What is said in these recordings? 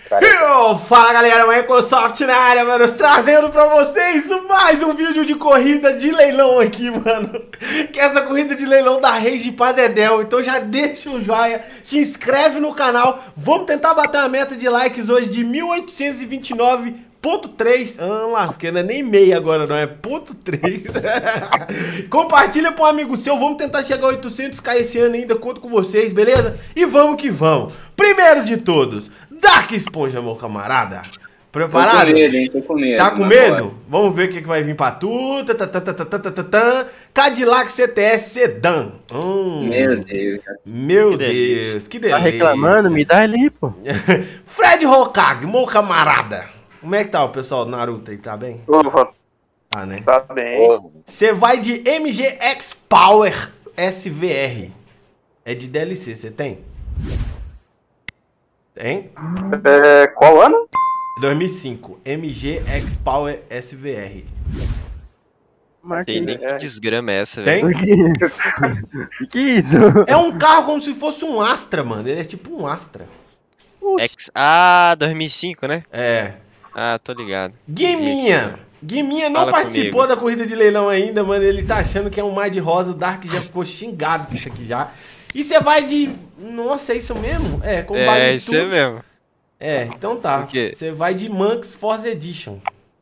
Fala galera, Microsoft na área, mano, trazendo pra vocês mais um vídeo de corrida de leilão aqui, mano. Que é essa corrida de leilão da Rage pra Dedéu. Então já deixa um joinha, se inscreve no canal. Vamos tentar bater uma meta de likes hoje de 1829.3. Lasqueira, nem meia agora não, é ponto 3. Compartilha pra um amigo seu, vamos tentar chegar a 800k esse ano ainda, conto com vocês, beleza? E vamos que vamos. Primeiro de todos, Dark Esponja, meu camarada. Preparado? Tô com medo, hein? Tô com medo. Tá com medo? Vamos ver o que vai vir pra tu. Cadillac CTS Sedan. Meu Deus. Meu Deus, que delícia. Tá reclamando? Me dá ele aí, pô. Fred Hokage, meu camarada. Como é que tá o pessoal do Naruto aí? Tá bem? Tá, né? Tá bem. Você vai de MG X Power SVR. É de DLC, você tem? Tem? Qual ano? 2005. MG X Power SVR. Tem nem que desgrama é essa, Tem? velho. Que isso? É um carro como se fosse um Astra, mano. Ele é tipo um Astra. Ah, 2005, né? É. Ah, tô ligado. Guiminha. Guiminha não Fala participou comigo. da corrida de leilão ainda, mano. Ele tá achando que é um mar de rosa. O Dark já ficou xingado com isso aqui já. E você vai de... Nossa, é isso mesmo? É, com base É, em isso tudo. é mesmo. É, então tá. O quê? Você vai de Manx Force Edition.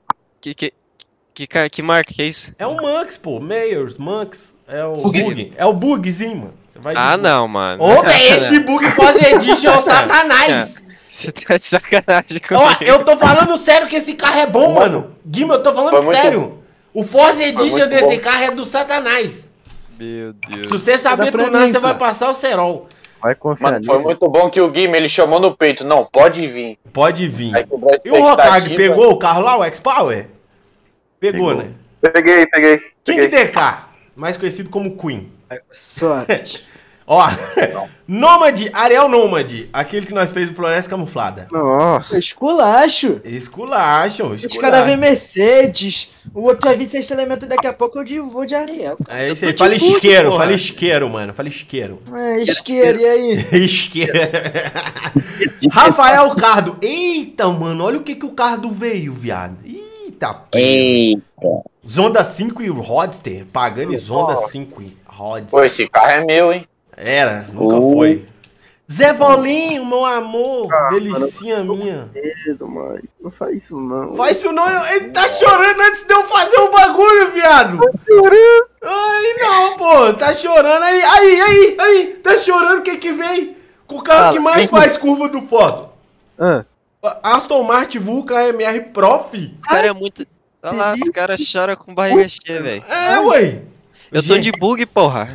Que marca que é isso? É o Manx, pô. Mayors, Manx. É o Bug. É o Bugzinho, mano. Você vai de Ah, Bug. não, mano. Ô, velho, esse Bug Force Edition é o Satanás. Você tá de sacanagem Ó, comigo. eu tô falando sério que esse carro é bom, mano. Guima, eu tô falando sério. O Force Edition desse carro é do Satanás. Meu Se Deus. você saber tunar, você vai passar o cerol. Vai confiar Mano, foi nele. muito bom que o Guilherme, ele chamou no peito. Não, pode vir. Pode vir. Aí quebrou a E o Hokage expectativa. pegou o carro lá, o X-Power? Pegou, né? Peguei. King DK, mais conhecido como Queen. Sorte. Ó, Nômade, Ariel Nômade, aquele que nós fez do Floresta Camuflada. Nossa. Esculacho. Esculacham, Os caras vêm Mercedes. O outro vai vir sexto elemento daqui a pouco. Vou de Ariel. É isso aí, tô fala de Bug, isqueiro, porra. fala isqueiro, mano, fala isqueiro. É, isqueiro, e aí? Isqueiro. Rafael Cardo, eita, mano, olha o que o Cardo veio, viado. Eita. Zonda 5 e Roadster, Pagani Zonda 5 e Roadster. Pô, esse carro é meu, hein? Era, nunca foi. Zé Paulinho, meu amor, delicinha minha. Medo, mãe. Não faz isso, não. Faz isso não, ele tá chorando antes de eu fazer o bagulho, viado. Ai, não, pô, tá chorando aí, tá chorando o que que vem? Com o carro que mais faz curva do Ford. Ah, Aston Martin Vulcan AMR Pro, fi. Esse cara é muito... Olha lá, os caras choram com barriga cheia, velho. É, ué. Eu tô de bug, porra.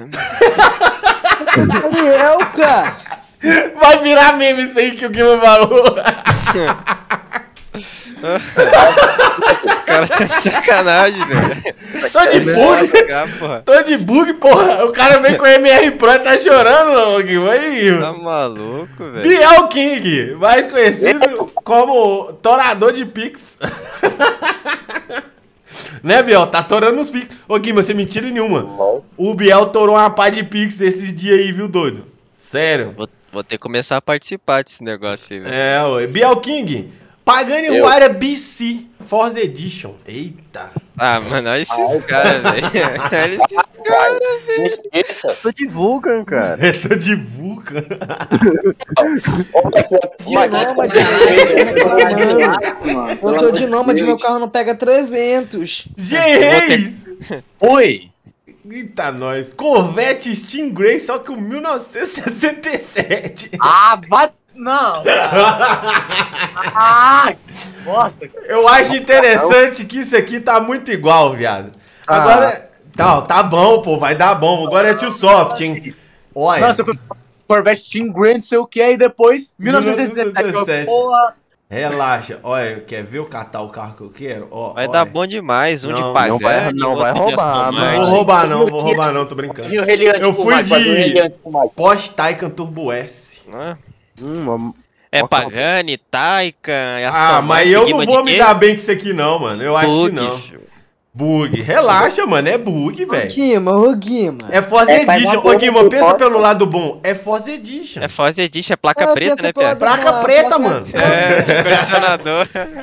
Ariel, cara. Vai virar meme isso aí que o Guilherme falou. O cara tá de sacanagem, velho. Tô de bug. Lascar, porra. Tô de bug, porra. O cara vem com MR Pro e tá chorando, Guilherme. Aí, Tá maluco, velho. Biel King, mais conhecido como Torador de Pix. Né, Biel? Tá torando os Pix. Ô, Guilherme, você mentira nenhuma. O Biel torou uma pá de Pix esses dias aí, viu, doido? Sério. Vou ter que começar a participar desse negócio aí, velho. É, ué. Biel King, Pagani Huayra BC Force Edition. Eita. Ah, mano, olha esses caras, velho. Olha esses caras, Me esqueça. tô de Vulcan, cara. Eu tô de Vulcan. Eu tô de Nômade, meu carro não pega 300. G-Reis. Oi! Eita, nós. Corvette Stingray, só que o 1967. Ah, vai. Não, cara. Ah, que bosta, cara. Eu acho interessante que isso aqui tá muito igual, viado. Agora... Tá bom, pô, vai dar bom. Agora é too soft, hein. Olha. Nossa, Corvette Team Grand, sei o que, e depois 1967. Porra. Relaxa. Olha, quer ver eu catar o carro que eu quero? Ó, Vai olha. dar bom demais, um Não, de não Pagani, não vai outro de roubar, Aston mano. Não Martin. vou roubar não, tô brincando. E o Reliante Eu com fui Mike, faz o de Reliante com Mike. Porsche Taycan Turbo S. Ah, Mano. É Pagani, Taycan, Aston Ah, mas Martin, eu não Guima vou de me quê? dar bem com isso aqui não, mano. Eu acho que Bug, não. filho. Bug. Relaxa, mano. É bug, velho. Ô Guima. É Forza É, faz Edition. uma Ô, Guima, boa pensa foto. pelo lado bom. É Forza Edition. É Forza Edition, é placa Ah, preta, pensa né, pelo Pia? lado- Placa preta, mano. É, de colecionador.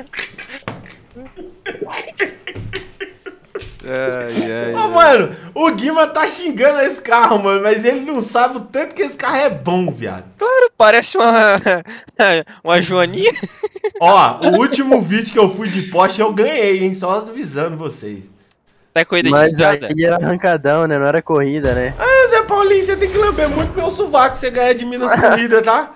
Ô, mano, o Guima tá xingando esse carro, mano, mas ele não sabe o tanto que esse carro é bom, viado. Parece uma joaninha. Ó, o último vídeo que eu fui de Porsche eu ganhei, hein? Só avisando vocês. É corrida de Mas estrada. aí era arrancadão, né? Não era corrida, né? Ah, Zé Paulinho, você tem que lamber muito meu sovaco pra você ganhar de mim nas corridas, tá?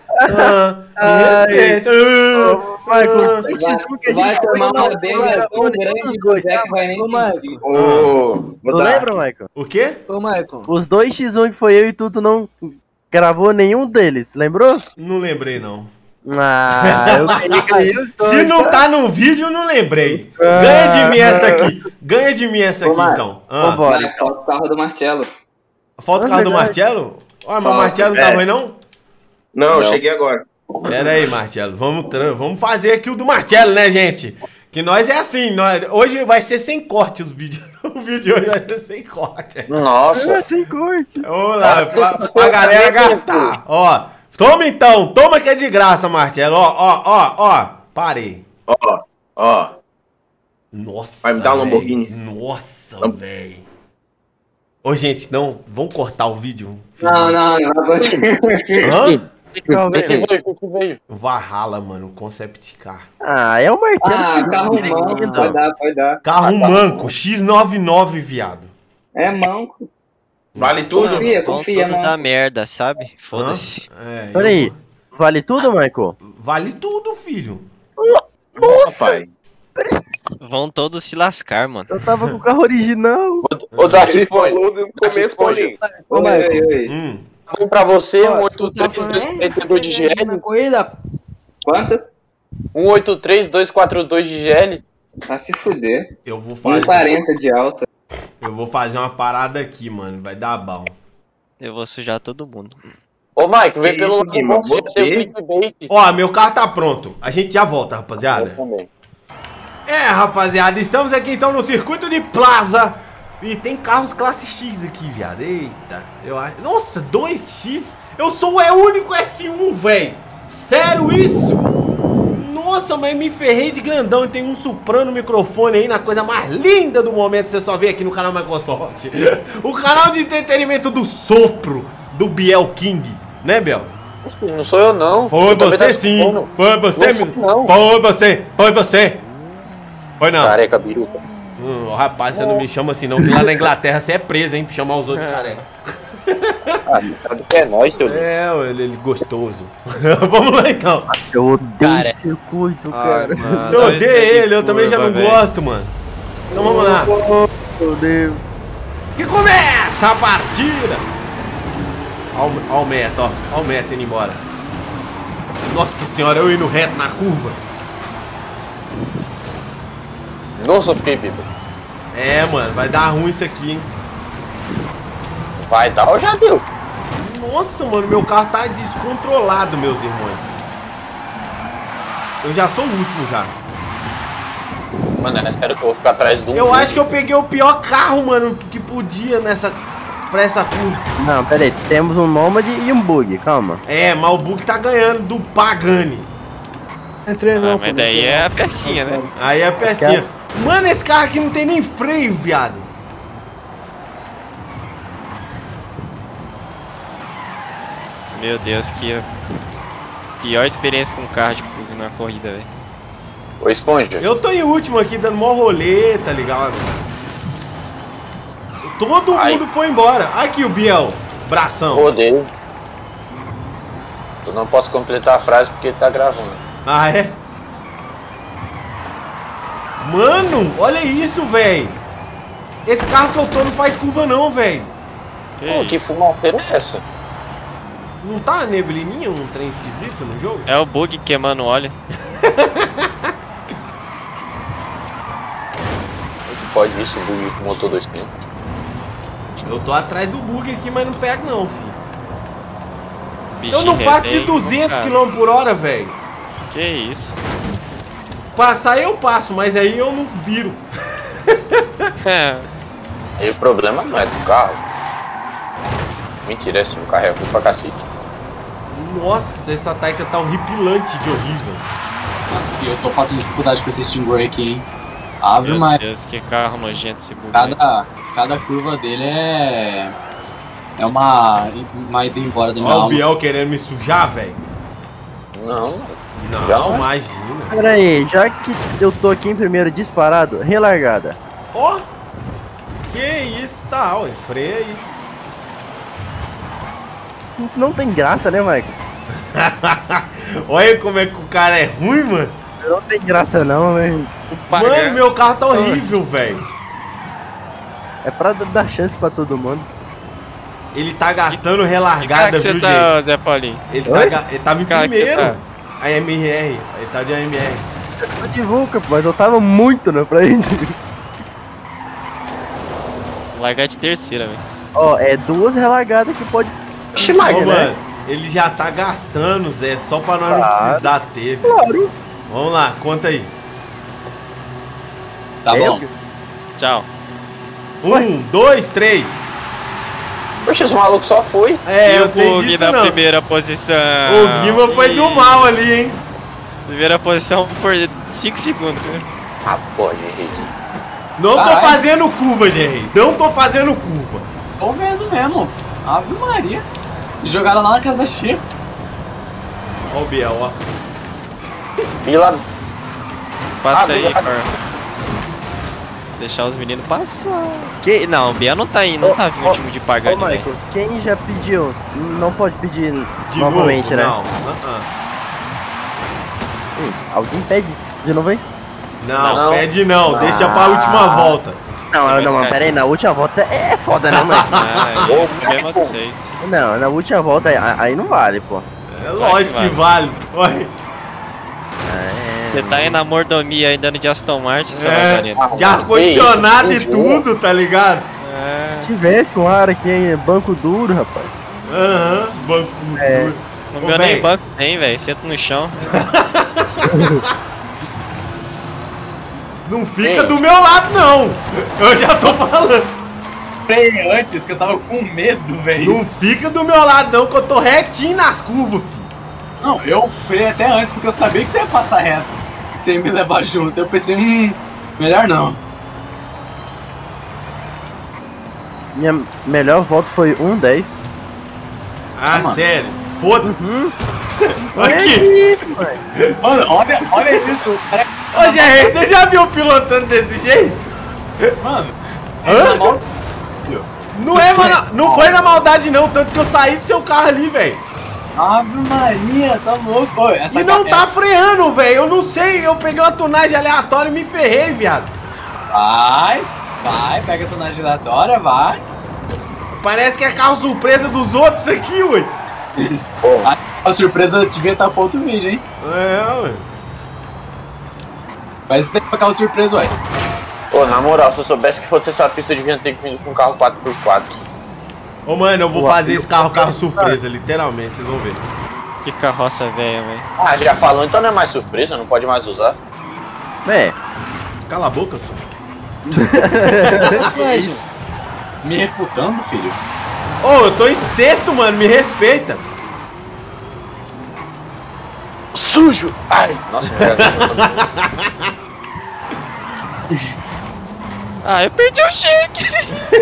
Me respeita. Michael, Vai tomar uma benga tão grande que o Zé que vai nem Ô, Michael. sentir. Tu lembra, Michael? O quê? Ô, Michael. Os 2x1 que foi eu e tu não gravou nenhum deles, lembrou? Não lembrei, não. Ah, eu ganhei os dois. Se não tá no vídeo, eu não lembrei. Ganha de mim essa aqui. Ganha de mim essa aqui, então. Vambora. Vai, falta o carro do Marcelo. Falta o carro do verdade. Marcelo? Ó, mas o Marcelo não tava aí, não? Não, eu cheguei agora. Pera aí, Marcelo. Vamos fazer aqui o do Marcelo, né, gente? Que nós é assim. Hoje vai ser sem corte os vídeos. O vídeo de hoje vai ser sem corte. Nossa. Sem corte. Vamos lá, pra galera gastar. Ó, toma então. Toma que é de graça, Marcelo. Ó. Parei. Ó. Nossa, Vai me dar um véi. Lamborghini. Nossa, velho. Ô, gente, não. Vamos cortar o vídeo? Não. Hã? Calma O que aí. veio? O que veio? Valhalla, mano. Concept Car. Ah, é o Marcelo. Ah, que carro ganha manco, ainda. pode dar. Carro manco, X99, viado. É manco. Vale tudo? Confia, Vão confia, todos não. a merda, sabe? Foda-se. É, Peraí, vale tudo, Michael? Vale tudo, filho. Nossa, pai. Vão todos se lascar, mano. Eu tava com o carro original. Ô, Dark Ele Esponja. falou no começo, Paulinho. Oi. Vem pra você, Ó, 183-242 de GL. Na corrida, Quanto? 183-242 de GL. Vai se fuder. Eu vou fazer. 1,40 de alta. Eu vou fazer uma parada aqui, mano. Vai dar bom. Eu vou sujar todo mundo. Ô, Mike, vem Que pelo isso, lado Guima, bom, você você? é o clickbait. Ó, meu carro tá pronto. A gente já volta, Eu rapaziada. também. É, rapaziada, estamos aqui então no circuito de Plaza. E tem carros classe X aqui, viado. Eita, eu acho. Nossa, 2X. Eu sou o único S1, velho. Sério isso? Nossa, mas me ferrei de grandão. E tem um soprano microfone aí na coisa mais linda do momento. Você só vê aqui no canal Microsoft. O canal de entretenimento do sopro do Biel King. Né, Biel? Não sou eu, não. Foi Eu também você tá sim. escutando. Foi você, Não fui, menino. não. Foi você. Foi você. Foi não. Careca, biruta. Rapaz, você não me chama assim não, que lá na Inglaterra você é preso, hein, pra chamar os outros de careca. Ah, você sabe que é nós, teu lindo. É, ele gostoso. Vamos lá então. Eu odeio Cara. esse circuito, cara. Você odeia ele, eu também já não gosto, mano. Então vamos lá. Meu Deus. Que começa a partida. Ó o meta, ó. Ó o meta indo embora. Nossa senhora, eu indo reto na curva. Nossa, eu fiquei bêbado. É, mano, vai dar ruim isso aqui, hein. Vai dar ou já deu? Nossa, mano, meu carro tá descontrolado, meus irmãos. Eu já sou o último já. Mano, eu espero que eu vou ficar atrás do. Eu acho que eu peguei o pior carro, mano, que podia pra essa curva. Não, pera aí. Temos um Nômade e um Bug, calma. É, mas o Bug tá ganhando do Pagani. entrei Ah, não. mas daí é a pecinha, né? Aí é a pecinha. Mano, esse carro aqui não tem nem freio, viado. Meu Deus, que pior experiência com carro na corrida, velho. Ô, Esponja. Eu tô em último aqui, dando mó rolê, tá ligado? Todo Ai. mundo foi embora. Aqui o Biel, bração. Rodei. Eu não posso completar a frase porque ele tá gravando. Ah, é? Mano, olha isso, velho. Esse carro que eu tô não faz curva não, velho. Pô, que fumaceira é essa? Não tá neblininha, um trem esquisito no jogo? É o bug queimando óleo. Pode isso, bug com motor 200. Eu tô atrás do bug aqui, mas não pego não, filho. Eu Bichinho não passo de retém, 200 cara. km por hora, velho. Que isso? Passar eu passo, mas aí eu não viro. É, E o problema não é do carro. Mentira, esse carro é ruim pra cacete. Nossa, essa Taika tá horripilante de horrível. Nossa, eu tô passando dificuldade com esse Stingray aqui, hein. Ave meu Maria. Deus, que carro nojento esse bugre. Cada curva dele é uma ida embora da minha Ó o alma. Biel querendo me sujar, velho. Não, Não, Já? imagina. Pera aí, já que eu tô aqui em primeiro disparado, relargada. Ó, que isso, tá, ué, freia aí. Não tem graça, né, Michael? Olha como é que o cara é ruim, mano. Não tem graça não, velho. Mano, meu carro tá horrível, velho. É pra dar chance pra todo mundo. Ele tá gastando Que relargada, carro que viu, você gente? tá, Zé Paulinho? Ele, Oi? ele tava em Que carro que você primeiro. tá? A MR, ele tá de AMR. Eu tô de Vulca, mas eu tava muito na frente. Largar de terceira, velho. Ó, é duas relargadas que pode... Oxi, Ô, Mike, mano, ele já tá gastando, Zé, só pra nós não Claro. precisar ter, velho. Claro. Vamos lá, conta aí. Tá É, bom. Tchau. 1, 2, 3. Poxa, esse maluco só foi. É, E eu o tenho bug disso na não. primeira posição. O Guima foi do Ih, mal ali, hein? Primeira posição por 5 segundos. Né? Ah, pô, gente. Não tô Caralho. fazendo curva, Gerry. Não tô fazendo curva. Tô vendo mesmo. Ave Maria. Jogaram lá na casa da Chia. Ó o Biel, ó. Fila. Passa Ah, aí, obrigado. Cor. Deixar os meninos passar. Que? Não, o Bia não tá indo, não tá vindo o time de Ô, Pagani, né? Michael, quem já pediu, não pode pedir De novamente, novo, né? não. Alguém pede de novo aí? Não, Não. pede não. Deixa pra última volta. Não, vai não, mas ficar pera aí, na última volta é foda, né, Michael? Ah, é o problema de vocês. Não, na última volta aí não vale, pô. É lógico que vale. Olha. Você tá aí na mordomia aí dando de Aston Martin, seu É, Lagarino. de ar-condicionado e Isso, tudo, tá ligado? É, Se tivesse um ar aqui, hein, banco duro, rapaz. Aham, banco É. duro. o Ô, meu nem véi. banco tem, velho. Senta no chão. Não fica Ei. do meu lado, não. Eu já tô falando. Freio antes que eu tava com medo, velho. Não fica do meu lado, não, que eu tô retinho nas curvas, filho. Não, eu freiei até antes porque eu sabia que você ia passar reto. Que você ia me levar junto. Eu pensei, melhor não. Minha melhor volta foi 1:10. Ah, mano. sério? Foda-se. Uhum. Aqui. Isso, mano. Mano, olha isso. O cara, Ô, Gerry, você já viu pilotando desse jeito? mano, Hã? na mão- Não é, mano. Não foi na maldade, não. Tanto que eu saí do seu carro ali, velho. Ave Maria, tá louco. Ô, essa E não ca- tá freando, velho. Eu não sei. Eu peguei uma tunagem aleatória e me ferrei, viado. Vai, pega a tonagem giratória, vai. Parece que é carro surpresa dos outros aqui, ué. A surpresa devia estar pra outro vídeo, hein? É, ué. Mas isso tem que carro surpresa, ué. Ô, na moral, se eu soubesse que fosse essa pista, eu devia ter que vir com um carro 4x4. Ô, mano, eu vou Boa. fazer esse carro surpresa, literalmente. Vocês vão ver. Que carroça velha, velho. Ah, já falou, então não é mais surpresa, não pode mais usar. É, Cala a boca, só. Me refutando, filho. Ô, eu tô em sexto, mano. Me respeita. Sujo! Ai, nossa, Ah, eu perdi o cheque!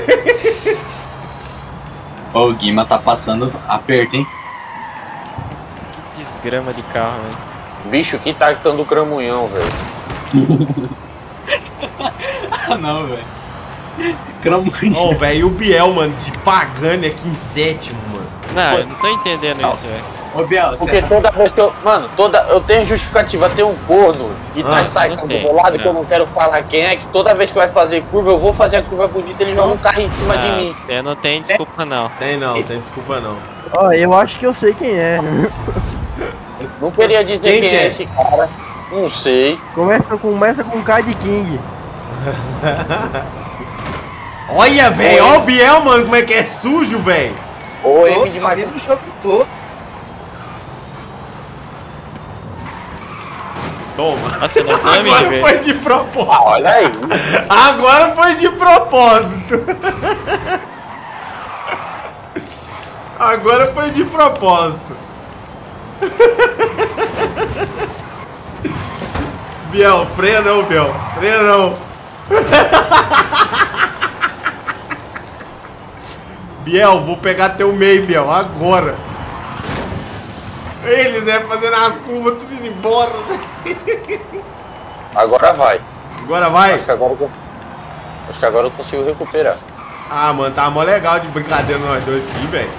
Ô, o Guima tá passando aperto, hein? Que desgrama de carro, velho. bicho, que tá dando cramunhão, velho. Ah, não, velho. Cramunho. Ô, velho, e o Biel, mano, de Pagani aqui em sétimo, mano. Não, eu não tô entendendo isso, velho. Ô, Biel, Porque você... toda vez que eu. Mano, eu tenho justificativa, tem um corno que tá saindo não do tem, meu lado, que eu não. não quero falar quem é, que toda vez que vai fazer curva, eu vou fazer a curva bonita, ele joga um carro em cima de mim. Você não tem desculpa, não. Tem não, tem desculpa não. ó, eu acho que eu sei quem é. Não queria dizer Quem quem que é é? esse cara. Não sei. Começa com K de King. Olha, velho, ó o Biel, mano, como é que é sujo, velho. Ou M de Maria. Toma. Nossa, não tome, Agora velho. foi de propósito. Olha aí. Agora foi de propósito. Agora foi de propósito. Biel, freia não, Biel. Freia não. Biel, vou pegar teu meio, Biel, agora. Eles fazendo as curvas, tudo indo embora. Agora vai. Agora vai? Acho que agora eu consigo recuperar. Ah, mano, tá mó legal de brincadeira nós dois aqui, velho.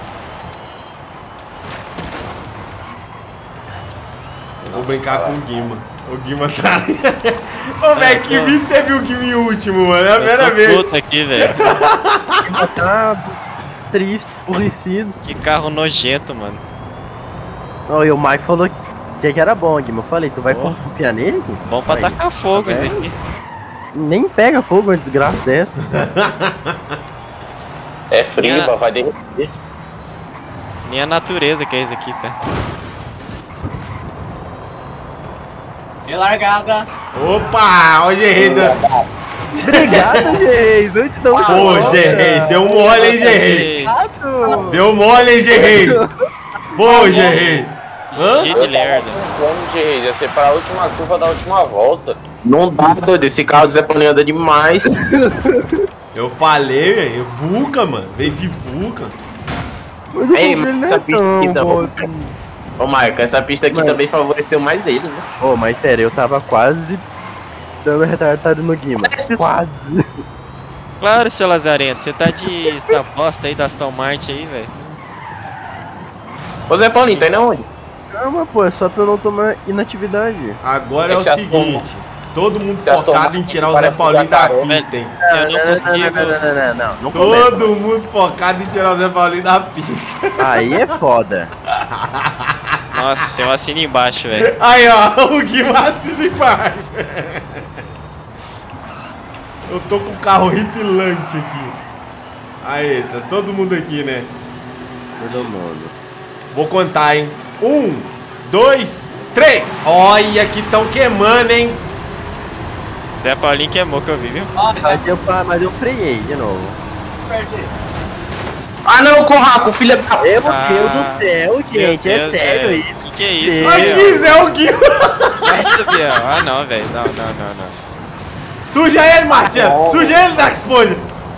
Vou brincar com o Guima. O Guima tá... Ô, velho, que vídeo você viu o Guima em último, mano? É a primeira vez. Puta aqui, velho. Tá triste, aborrecido. Que carro nojento, mano. Oh, e o Mike falou que era bom, Guima. Eu falei, tu vai confiar nele? Bom pra Aí, tacar fogo isso aqui. Nem pega fogo, uma desgraça dessa. É frio, vai derreter. Nem a natureza que é isso aqui, pé. Relargada. Opa, ó o G-Reis. Obrigado, G-Reis. Antes da última Ô, volta. G-Reis, deu mole, hein, G-Reis. Obrigado. Deu mole, hein, G-Reis. Pô, G-Reis. Cheio de lerda. Vamos, G-Reis, ia ser para a última curva da última volta. Não dá, doido. Esse carro do Zé Paulinho anda demais. Eu falei, velho. Vulca, mano. Veio de Vulca. Mas o Ei, bagulho não essa é pista tão aqui tá bom bom. assim. Ô, Marco, essa pista aqui Mano. também favoreceu mais ele, né? Ô, mas sério, eu tava quase dando retardado no Guima. Quase. Claro, seu Lazarento, você tá de essa bosta aí da Aston Martin aí, velho. Ô, Zé Paulinho, tá indo aonde? Calma, pô, é só pra eu não tomar inatividade. Agora é o Esse seguinte. Todo mundo Esse Aston focado em Martin tirar o Zé parece Paulinho da jacaré. pista, hein? Eu não consigo. Não começa. Todo mundo focado em tirar o Zé Paulinho da pista. Aí é foda. Nossa, eu assino embaixo, velho. Aí, ó, o Guima assina embaixo. Eu tô com o carro ripilante aqui. Aí, tá todo mundo aqui, né? Todo mundo. Vou contar, hein? 1, 2, 3. Olha que tão queimando, hein? Zé Paulinho queimou que eu vi, viu? Ó, já Mas eu freiei de novo. perdi. Ah, não, Corraco, filha da... Meu Deus do céu, gente, é sério isso. Que é isso, Aqui, Biel? Zé, o Guima. Nossa, Biel. Ah, não, velho. Não. Suja ele, Marcelo. Suja ele da esponja.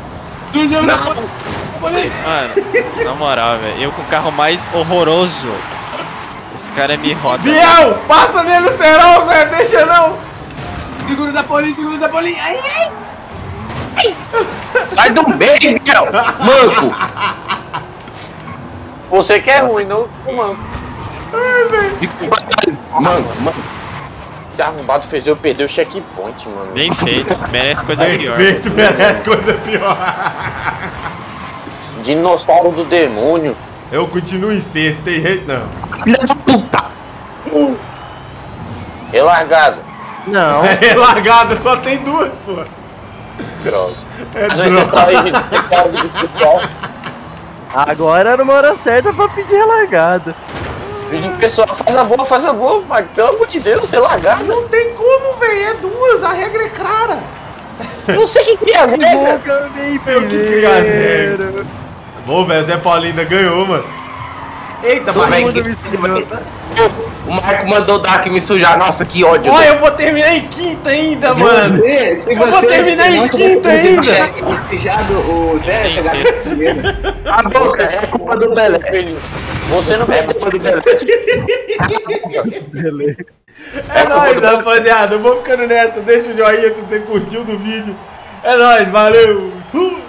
Mano, na moral, velho. Eu com o carro mais horroroso. Esse cara me roda. Biel, passa nele no cerol, Zé. Deixa não. Segura o Zapolim, segura o Zapolim. Ai, ai. Sai do meio, Miguel! Manco! Você que é ruim, não mano. Mano. Esse arrombado fez eu perder o checkpoint, mano. Bem feito. Merece coisa pior. Perfeito, merece coisa pior. Dinossauro do demônio. Eu continuo em sexto, tem jeito não. Filha da puta! Relargado. Não. É largada, só tem duas, pô. Droga. É Mas você droga. tá aí de carro do pessoal. Agora era uma hora certa pra pedir relargado. Vídeo pessoal, faz a boa, mas pelo amor de Deus, relargado. Não tem como, velho. É duas, a regra é clara. Não sei quem cria as regras. Boca bem Eu que criei as regras. Bom, velho, o Zé Paulinho ainda ganhou, mano. Eita, Todo barriga. mundo me ensinou. O Marco mandou o Dark me sujar. Nossa, que ódio. Olha, eu vou terminar em quinta ainda, mano. Se Eu vou terminar em quinta ainda. Fijado o Zé, Tem chegar sexto. primeiro. A boca é culpa do Belé. Você não É pega culpa do Belé. É nóis, rapaziada. Eu vou ficando nessa. Deixa o joinha se você curtiu do vídeo. É nóis, valeu. Fui.